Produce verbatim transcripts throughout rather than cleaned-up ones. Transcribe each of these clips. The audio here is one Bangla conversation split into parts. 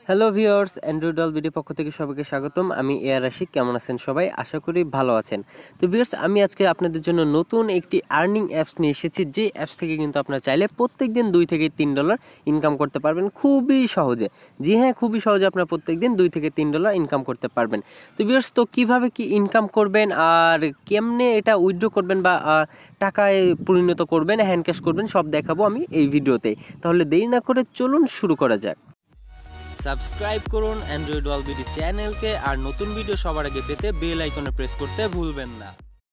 Hello viewers, Android all video পক্ষ থেকে সবাইকে স্বাগতম। আমি এয়ার আশিক। কেমন আছেন সবাই? আশা করি ভালো আছেন। তো ভিউয়ার্স, আমি আজকে আপনাদের জন্য নতুন একটি আর্নিং অ্যাপস নিয়ে এসেছি, যে অ্যাপস থেকে কিন্তু আপনারা চাইলে প্রত্যেক দিন দুই থেকে তিন ডলার ইনকাম করতে পারবেন খুবই সহজে। জি হ্যাঁ, খুবই সহজে আপনারা প্রত্যেক দিন দুই থেকে তিন ডলার ইনকাম করতে পারবেন। তো ভিউয়ার্স, তো কীভাবে কি ইনকাম করবেন আর কেমনে এটা উইথড্র করবেন বা টাকায় পরিণত করবেন, হ্যান্ড ক্যাশ করবেন, সব দেখাবো আমি এই ভিডিওতে। তাহলে দেরি না করে চলুন শুরু করা যাক। সাবস্ক্রাইব করুন অ্যান্ড্রয়েড ওয়াল ভিডিও চ্যানেলকে, আর নতুন ভিডিও সবার আগে পেতে বেল আইকনে প্রেস করতে ভুলবেন না।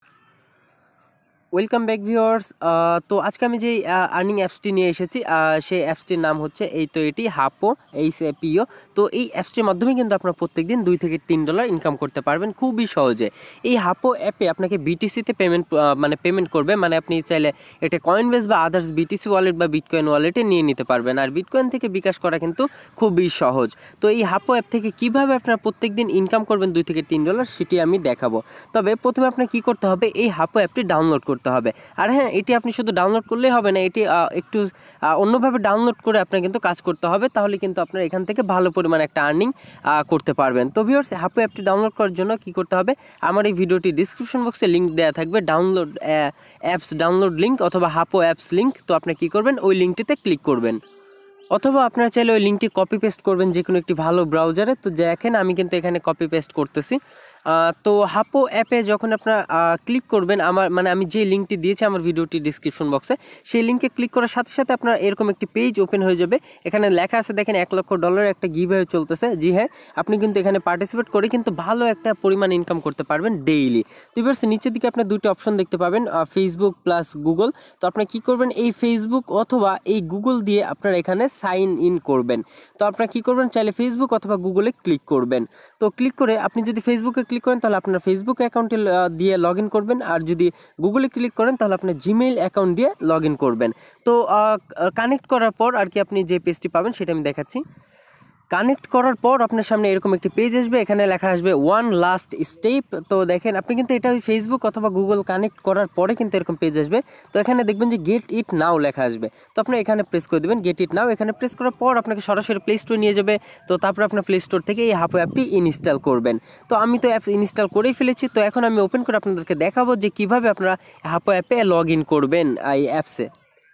Welcome back viewers. তো আজকে আমি যে আর্নিং অ্যাপসটি নিয়ে এসেছি, সেই অ্যাপসটির নাম হচ্ছে এই তো এটি হাপো এইচ এ পিও। তো এই অ্যাপসটির মাধ্যমে কিন্তু আপনারা প্রত্যেক দিন দুই থেকে তিন ডলার ইনকাম করতে পারবেন খুবই সহজে। এই হাপো অ্যাপে আপনাকে বিটিসিতে পেমেন্ট মানে পেমেন্ট করবে, মানে আপনি চাইলে এটা কয়েনবেস বা আদার্স বিটিসি ওয়ালেট বা বিটকয়েন ওয়ালেটে নিয়ে নিতে পারবেন। আর বিটকয়েন থেকে বিকাশ করা কিন্তু খুবই সহজ। তো এই হাপো অ্যাপ থেকে কীভাবে আপনারা প্রত্যেক দিন ইনকাম করবেন দুই থেকে তিন ডলার, সেটি আমি দেখাবো। তবে প্রথমে আপনার কী করতে হবে, এই হাপো অ্যাপটি ডাউনলোড করতে হবে। আর হ্যাঁ, এটি আপনি শুধু ডাউনলোড করলেই হবে না, এটি একটু অন্যভাবে ডাউনলোড করে আপনার কিন্তু কাজ করতে হবে, তাহলে কিন্তু আপনার এখান থেকে ভালো পরিমাণ একটা আর্নিং করতে পারবেন। তো ভিউয়ার্স, হাপো অ্যাপটি ডাউনলোড করার জন্য কি করতে হবে, আমার এই ভিডিওটি ডিসক্রিপশন বক্সে লিঙ্ক দেওয়া থাকবে, ডাউনলোড অ্যাপস ডাউনলোড লিঙ্ক অথবা হাপো অ্যাপস লিঙ্ক। তো আপনি কী করবেন, ওই লিঙ্কটিতে ক্লিক করবেন, অথবা আপনারা চাইলে ওই লিঙ্কটি কপি পেস্ট করবেন যে কোনো একটি ভালো ব্রাউজারে। তো দেখেন আমি কিন্তু এখানে কপি পেস্ট করতেছি। তো হাপো অ্যাপে যখন আপনারা ক্লিক করবেন, আমার মানে আমি যে লিঙ্কটি দিয়েছি আমার ভিডিওটি ডিসক্রিপশন বক্সে, সেই লিঙ্কে ক্লিক করার সাথে সাথে আপনার এরকম একটি পেজ ওপেন হয়ে যাবে। এখানে লেখা আছে দেখেন, এক লক্ষ ডলারের একটা গিভঅ্যাওয়ে চলতেছে। জি হ্যাঁ, আপনি কিন্তু এখানে পার্টিসিপেট করে কিন্তু ভালো একটা পরিমাণ ইনকাম করতে পারবেন ডেইলি। তো এবার নিচের দিকে আপনার দুটি অপশন দেখতে পাবেন, ফেসবুক প্লাস গুগল। তো আপনি কী করবেন, এই ফেসবুক অথবা এই গুগল দিয়ে আপনারা এখানে সাইন ইন করবেন। তো আপনারা কী করবেন, চাইলে ফেসবুক অথবা গুগলে ক্লিক করবেন। তো ক্লিক করে আপনি যদি ফেসবুকে ক্লিক করেন তাহলে আপনার ফেসবুক অ্যাকাউন্টে দিয়ে লগ ইন করবেন, আর যদি গুগলে ক্লিক করেন তাহলে আপনার জিমেইল অ্যাকাউন্ট দিয়ে লগ ইন করবেন। তো কানেক্ট করার পর আর কি আপনি যে পেজটি পাবেন সেটা আমি দেখাচ্ছি। কানেক্ট করার পর আপনার সামনে এরকম একটি পেজ আসবে, এখানে লেখা আসবে ওয়ান লাস্ট স্টেপ। তো দেখেন আপনি কিন্তু এটা ওই ফেসবুক অথবা গুগল কানেক্ট করার পরে কিন্তু এরকম পেজ আসবে। তো এখানে দেখবেন যে গেট ইট নাও লেখা আসবে, তো আপনি এখানে প্রেস করে দেবেন গেট ইট নাও। এখানে প্রেস করার পর আপনাকে সরাসরি প্লে স্টোরে নিয়ে যাবে। তো তারপর আপনার প্লে স্টোর থেকে এই হাপো অ্যাপটি ইনস্টল করবেন। তো আমি তো অ্যাপ ইনস্টল করেই ফেলেছি। তো এখন আমি ওপেন করে আপনাদেরকে দেখাবো যে কীভাবে আপনারা হাপো অ্যাপে লগ ইন করবেন এই অ্যাপসে।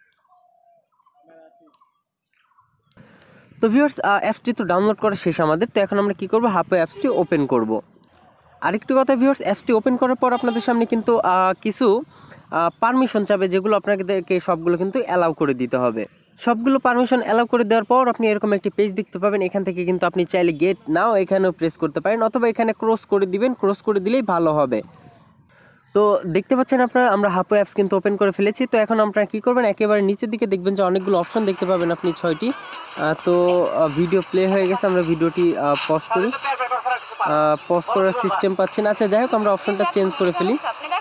তো ভিউয়ার্স, অ্যাপসটি তো ডাউনলোড করা শেষ আমাদের। তো এখন আমরা কী করবো, হাপো অ্যাপসটি ওপেন করব। আরেকটি কথা ভিউয়ার্স, অ্যাপসটি ওপেন করার পর আপনাদের সামনে কিন্তু কিছু পারমিশন চাবে, যেগুলো আপনাদেরকে সবগুলো কিন্তু অ্যালাউ করে দিতে হবে। সবগুলো পারমিশন অ্যালাউ করে দেওয়ার পর আপনি এরকম একটি পেজ দেখতে পাবেন। এখান থেকে কিন্তু আপনি চাইলে গেট নাও এখানেও প্রেস করতে পারেন, অথবা এখানে ক্রস করে দিবেন, ক্রস করে দিলেই ভালো হবে। তো দেখতে পাচ্ছেন আপনারা, আমরা হাপো অ্যাপস কিন্তু ওপেন করে ফেলেছি। তো এখন আপনারা কী করবেন, একেবারে নিচের দিকে দেখবেন যে অনেকগুলো অপশন দেখতে পাবেন আপনি, ছয়টি। তো ভিডিও প্লে হয়ে গেছে, আমরা ভিডিওটি পজ করি। পজ করার সিস্টেম পাচ্ছেন, আচ্ছা যাই হোক, আমরা অপশনটা চেঞ্জ করে ফেলি।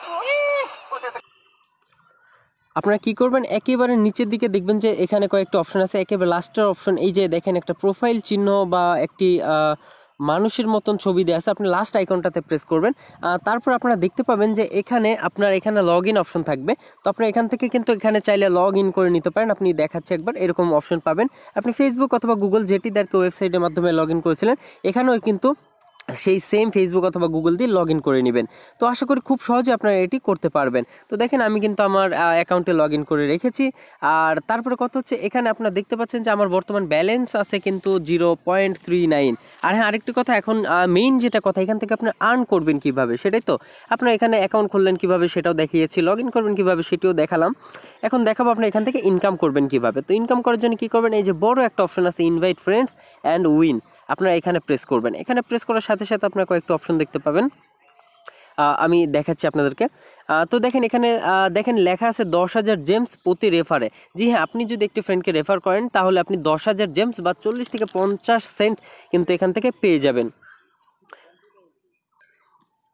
আপনারা কী করবেন, একেবারে নিচের দিকে দেখবেন যে এখানে কয়েকটা অপশন আছে। একেবারে লাস্টের অপশন, এই যে দেখেন একটা প্রোফাইল চিহ্ন বা একটি মানুষের মতন ছবি দেওয়া আছে, আপনি লাস্ট আইকনটাতে প্রেস করবেন। তারপর আপনারা দেখতে পাবেন যে এখানে আপনার এখানে লগ ইন অপশন থাকবে। তো আপনি এখান থেকে কিন্তু এখানে চাইলে লগ ইন করে নিতে পারেন। আপনি দেখাচ্ছে একবার এরকম অপশন পাবেন, আপনি ফেসবুক অথবা গুগল যেটি তারকে ওয়েবসাইটের মাধ্যমে লগ ইন করেছিলেন, এখানেও কিন্তু সেই সেম ফেসবুক অথবা গুগল দিয়ে লগ ইন করে নেবেন। তো আশা করি খুব সহজে আপনারা এটি করতে পারবেন। তো দেখেন আমি কিন্তু আমার অ্যাকাউন্টে লগ ইন করে রেখেছি। আর তারপরে কথা হচ্ছে, এখানে আপনারা দেখতে পাচ্ছেন যে আমার বর্তমান ব্যালেন্স আছে কিন্তু জিরো পয়েন্ট থ্রি নাইন। আর হ্যাঁ, আরেকটি কথা, এখন মেইন যেটা কথা, এখান থেকে আপনার আর্ন করবেন কীভাবে সেটাই তো। আপনার এখানে অ্যাকাউন্ট খুললেন কীভাবে সেটাও দেখিয়েছি, লগ ইন করবেন কীভাবে সেটিও দেখালাম। এখন দেখাবো আপনার এখান থেকে ইনকাম করবেন কীভাবে। তো ইনকাম করার জন্য কী করবেন, এই যে বড় একটা অপশন আছে ইনভাইট ফ্রেন্ডস অ্যান্ড উইন, আপনারা এখানে প্রেস করবেন। এখানে প্রেস করার সাথে সাথে আপনারা কয়েকটা অপশন দেখতে পাবেন, আমি দেখাচ্ছি আপনাদেরকে। তো দেখেন এখানে দেখেন লেখা আছে দশ হাজার জেমস প্রতি রেফারে। জি হ্যাঁ, আপনি যদি একটি ফ্রেন্ডকে রেফার করেন তাহলে আপনি দশ হাজার জেমস বা চল্লিশ থেকে পঞ্চাশ সেন্ট কিন্তু এখান থেকে পেয়ে যাবেন।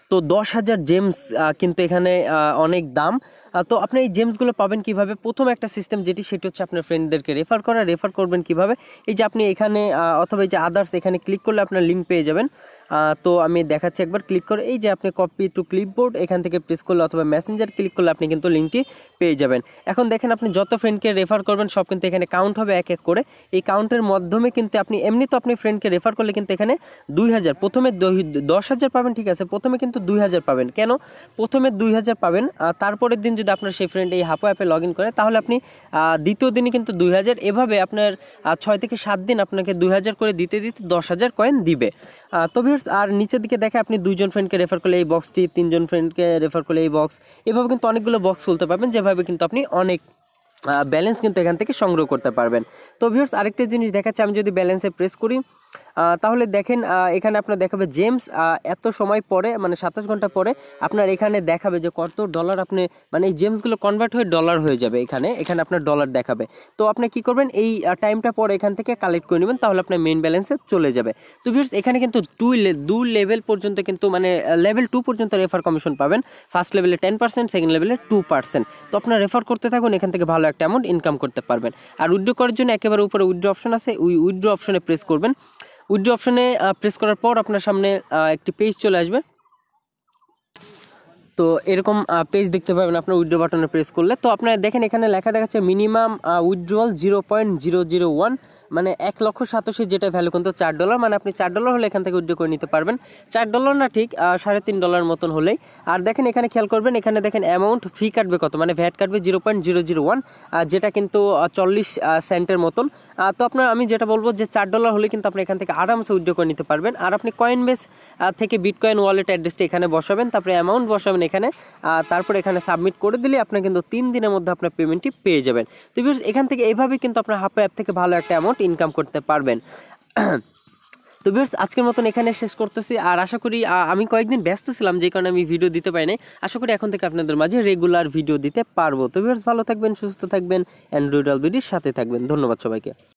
তো দশ হাজার জেমস কিন্তু এখানে অনেক দাম। তো আপনি এই জেমসগুলো পাবেন কিভাবে? প্রথম একটা সিস্টেম যেটি সেটি হচ্ছে আপনার ফ্রেন্ডদেরকে রেফার করা। রেফার করবেন কিভাবে? এই যে আপনি এখানে অথবা এই যে আদার্স এখানে ক্লিক করলে আপনার লিঙ্ক পেয়ে যাবেন। তো আমি দেখাচ্ছি একবার ক্লিক করে, এই যে আপনি কপি টু ক্লিপবোর্ড এখান থেকে প্রেস করলে অথবা মেসেঞ্জার ক্লিক করলে আপনি কিন্তু লিঙ্কটি পেয়ে যাবেন। এখন দেখেন আপনি যত ফ্রেন্ডকে রেফার করবেন সব কিন্তু এখানে কাউন্ট হবে এক এক করে। এই কাউন্টের মাধ্যমে কিন্তু আপনি এমনি তো আপনি ফ্রেন্ডকে রেফার করলে কিন্তু এখানে দুই হাজার প্রথমে দশ হাজার পাবেন, ঠিক আছে, প্রথমে কিন্তু দুই হাজার পাবেন। কেন প্রথমে দুই হাজার পাবেন? তারপরের দিন যদি আপনার সেই ফ্রেন্ড এই হাপো অ্যাপে লগ ইন করে তাহলে আপনি দ্বিতীয় দিনই কিন্তু দুই হাজার, এভাবে আপনার ছয় থেকে সাত দিন আপনাকে দুই হাজার করে দিতে দিতে দশ হাজার কয়েন দিবে। তো ভিউয়ার্স, আর নিচের দিকে দেখে আপনি দুইজন ফ্রেন্ডকে রেফার করলে এই বক্সটি, তিনজন ফ্রেন্ডকে রেফার করলে এই বক্স, এভাবে কিন্তু অনেকগুলো বক্স খুলতে পারবেন, যেভাবে কিন্তু আপনি অনেক ব্যালেন্স কিন্তু এখান থেকে সংগ্রহ করতে পারবেন। তো ভিউয়ার্স, আরেকটা জিনিস দেখাচ্ছে, আমি যদি ব্যালেন্সে প্রেস করি তাহলে দেখেন এখানে আপনার দেখাবে জেমস এত সময় পরে, মানে সাতাশ ঘন্টা পরে আপনার এখানে দেখাবে যে কত ডলার আপনি, মানে এই জেমসগুলো কনভার্ট হয়ে ডলার হয়ে যাবে। এখানে এখানে আপনার ডলার দেখাবে। তো আপনি কি করবেন, এই টাইমটা পরে এখান থেকে কালেক্ট করে নেবেন, তাহলে আপনার মেইন ব্যালেন্সে চলে যাবে। তো ভিউয়ার্স, এখানে কিন্তু দুই দু লেভেল পর্যন্ত কিন্তু মানে লেভেল টু পর্যন্ত রেফার কমিশন পাবেন। ফার্স্ট লেভেলে টেন পার্সেন্ট, সেকেন্ড লেভেলে টু পার্সেন্ট। তো আপনার রেফার করতে থাকুন, এখান থেকে ভালো একটা অ্যামাউন্ট ইনকাম করতে পারবেন। আর উইথড্র করার জন্য একেবারে উপরে উইথড্র অপশন আছে, ওই উইথড্র অপশনে প্রেস করবেন। উইথড্র অপশনে প্রেস করার পর আপনার সামনে একটি পেজ চলে আসবে। তো এরকম পেজ দেখতে পাবেন আপনার উইথড্র বাটনে প্রেস করলে। তো আপনারা দেখেন এখানে লেখা দেখাচ্ছে minimum withdrawal zero point zero zero one, মানে এক লক্ষ সাতাশি, যেটা ভ্যালু কিন্তু চার ডলার, মানে আপনি চার ডলার হলে এখান থেকে উইথড্র করে নিতে পারবেন। চার ডলার না, ঠিক সাড়ে তিন ডলার মতন হলেই। আর দেখেন এখানে খেয়াল করবেন, এখানে দেখেন অ্যামাউন্ট ফি কাটবে কত, মানে ভ্যাট কাটবে zero point zero zero one, যেটা কিন্তু চল্লিশ সেন্টের মতন। তো আপনার আমি যেটা বলবো যে চার ডলার হলে কিন্তু আপনি এখান থেকে আরামসে উইথড্র করে নিতে পারবেন। আর আপনি কয়েন বেস থেকে বিটকয়েন ওয়ালেট অ্যাড্রেসটা এখানে বসাবেন, তারপরে অ্যামাউন্ট বসাবেন এখানে, তারপর এখানে সাবমিট করে দিলে আপনি কিন্তু তিন দিনের মধ্যে আপনার পেমেন্টটি পেয়ে যাবেন। তো ভিউয়ার্স, এখান থেকে এইভাবে কিন্তু আপনার হাপো অ্যাপ থেকে ভালো একটা অ্যামাউন্ট ইনকাম করতে পারবেন। তো ভিউয়ার্স, আজকের মতন এখানে শেষ করতেছি। আর আশা করি, আমি কয়েকদিন ব্যস্ত ছিলাম যে কারণে আমি ভিডিও দিতে পারি নাই, আশা করি এখন থেকে আপনাদের মাঝে রেগুলার ভিডিও দিতে পারবো। তো ভিউয়ার্স, ভালো থাকবেন, সুস্থ থাকবেন, অ্যান্ড্রয়েড অলবিডির সাথে থাকবেন। ধন্যবাদ সবাইকে।